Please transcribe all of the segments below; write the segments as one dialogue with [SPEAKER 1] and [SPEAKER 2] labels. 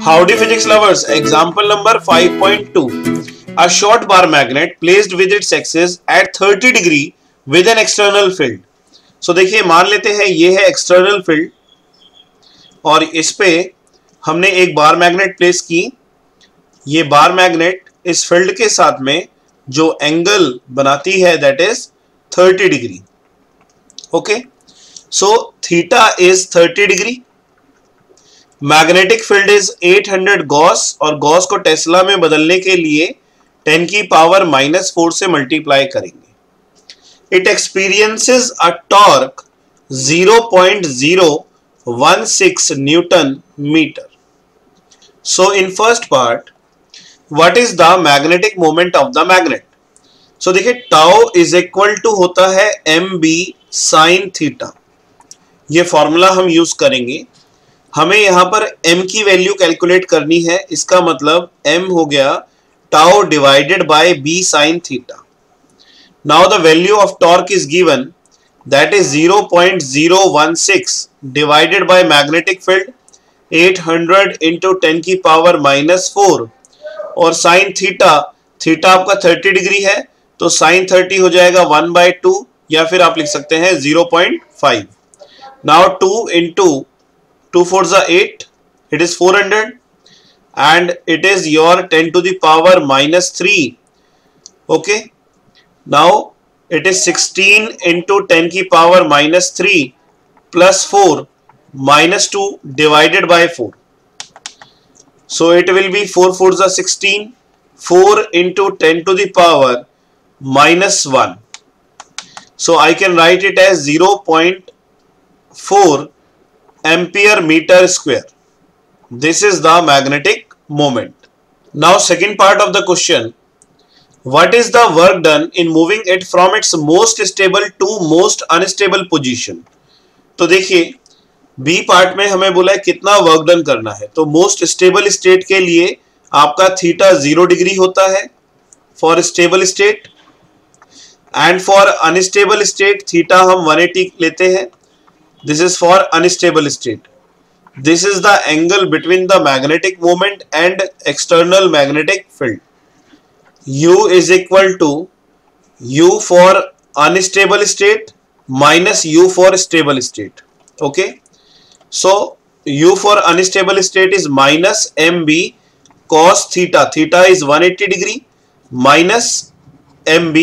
[SPEAKER 1] Howdy physics lovers, example number 5.2. A short bar magnet placed with its axis at 30 degree with an external field. So देखिए मान लेते हैं ये है external field और इस पे हमने एक बार मैग्नेट प्लेस की। ये बार मैग्नेट इस फील्ड के साथ में जो एंगल बनाती है that is 30 degree. Okay, so theta is 30 degree. Magnetic field is 800 gauss और गॉस को टेस्ला में बदलने के लिए 10 की पावर -4 से मल्टीप्लाई करेंगे। It experiences a torque 0.016 newton metre. So in first part what is the magnetic moment of the magnet. So देखिए टाउ इज इक्वल टू होता है mb साइन थीटा। ये फॉर्मूला हम यूज करेंगे। हमें यहां पर m की वैल्यू कैलकुलेट करनी है। इसका मतलब m हो गया tau divided by b sine theta. Now the value of torque is given that is 0.016 divided by magnetic field 800 into 10 की पावर -4 और साइन थीटा, थीटा आपका 30 डिग्री है तो साइन 30 हो जाएगा 1/2 या फिर आप लिख सकते हैं 0.5। Now 2 into 2 4s are 8, it is 400 and it is your 10 to the power -3. Okay, now it is 16 into 10 की power -3 plus 4 -2 divided by 4. So it will be 4 4s are 16, 4 into 10 to the power -1. So I can write it as 0.4 ampere meter square. This is the magnetic moment. Now second part of the question, what is the work done in moving it from its most stable to most unstable position? तो देखिए B part में हमें बोला है कितना work done करना है। तो मोस्ट स्टेबल स्टेट के लिए आपका थीटा 0 डिग्री होता है for stable state and for unstable state theta हम 180 लेते हैं। This is for unstable state. This is the angle between the magnetic moment and external magnetic field. U is equal to U for unstable state minus U for stable state. Okay. So U for unstable state is minus mb cos theta. Theta is 180 degree minus mb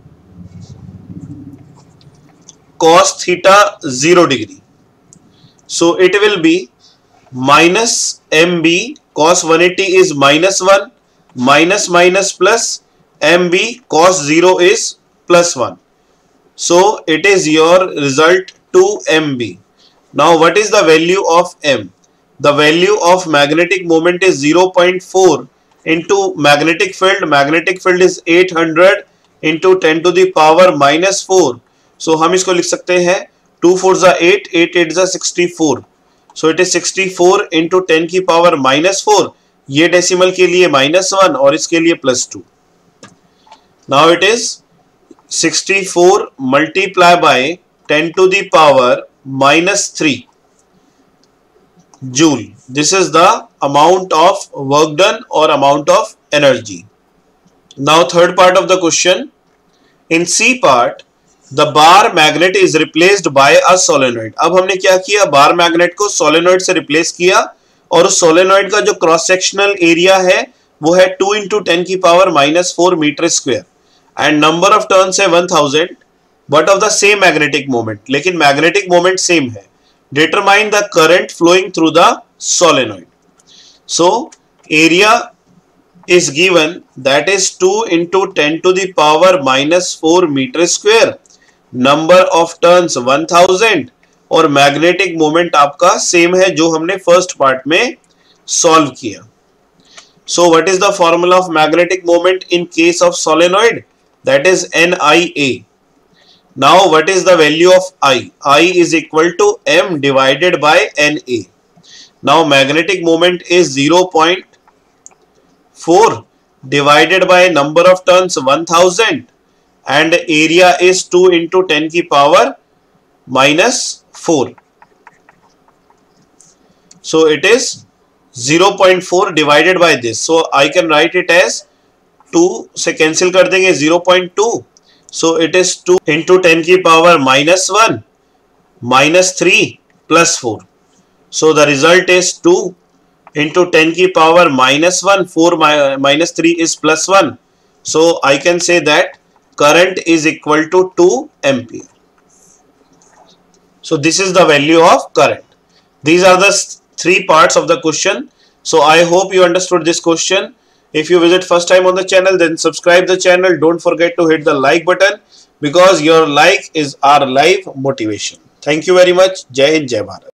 [SPEAKER 1] cos theta 0 degree. So it will be minus mb cos 180 is -1 minus minus plus mb cos 0 is +1. So it is your result 2mb. Now what is the value of m? The value of magnetic moment is 0.4 into magnetic field. Magnetic field is 800 into 10 to the power -4. So हम इसको लिख सकते हैं 2 4s are 8, 8 8s are 64. So it is 64 into 10 की power -4। ये decimal के लिए -1 और इसके लिए +2। Now it is 64 multiply by 10 to the power -3 joule. This is the amount of work done or amount of energy. Now third part of the question, in C part the bar magnet is replaced by a solenoid. अब हमने क्या किया, bar magnet को solenoid से replace किया और उस solenoid का जो क्रॉस सेक्शनल एरिया है वो है 2 into 10 की power -4 metre square and number of turns है 1000 but of the same magnetic moment. लेकिन मैग्नेटिक मोमेंट सेम है। Determine the current flowing through the solenoid. So area is given that is 2 into 10 to the power -4 meter square, number of turns 1000 और magnetic moment आपका same है जो हमने first part में solve किया। So what is the formula of magnetic moment in case of solenoid? That is NIA. Now what is the value of I? I is equal to m divided by NA. Now magnetic moment is 0.4 divided by number of turns 1000 and area is 2 into 10 की power -4. So it is 0.4 divided by this. So I can write it as 2 से cancel कर देंगे 0.2. So it is 2 into 10 की power minus 1 minus 3 plus 4. So the result is 2 into 10 की power minus 1, 4 minus 3 is plus 1. So I can say that current is equal to 2 ampere. So this is the value of current. These are the three parts of the question. So I hope you understood this question. If you visit first time on the channel, then subscribe the channel. Don't forget to hit the like button, because your like is our live motivation. Thank you very much. Jai Hind, Jai Bharat.